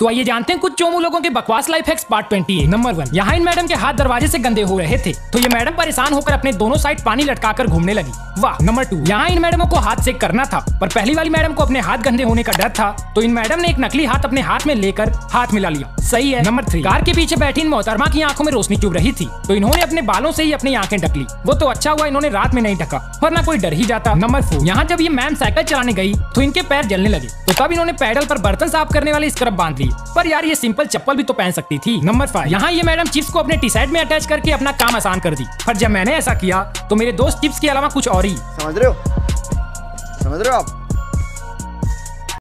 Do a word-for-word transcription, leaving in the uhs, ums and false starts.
तो आइए जानते हैं कुछ चोमू लोगों के बकवास life hacks part twenty number one. यहाँ इन मैडम के हाथ दरवाजे से गंदे हो रहे थे तो ये मैडम परेशान होकर अपने दोनों साइड पानी लटकाकर घूमने लगी। वाह। Number two. यहाँ इन मैडमों को हाथ सेक करना था पर पहली वाली मैडम को अपने हाथ गंदे होने का डर था तो इन मैडम ने एक नकली हाथ अपने हाथ में लेकर हाथ मिला लिया। सही है। Number three. कार के पीछे बैठी इन मोहतरमा की आंखों में रोशनी चुभ रही थी तो इन्होंने अपने बालों से ही अपनी आंखें ढक ली। वो तो अच्छा हुआ इन्होंने रात में नहीं ढका वरना कोई डर ही जाता। Number four. यहाँ जब ये मैम साइकिल चलाने गई तो इनके पैर जलने लगे तो तब इन्होंने पैडल पर बर्तन साफ करने वाली स्क्रब बांध ली पर यार ये सिंपल चप्पल भी तो पहन सकती थी। Number five. यहाँ ये मैडम चिप्स को अपने टी शर्ट में अटैच करके अपना काम आसान कर दी पर जब मैंने ऐसा किया तो मेरे दोस्त चिप्स के अलावा कुछ और ही। समझ रहे हो समझ रहे हो आप।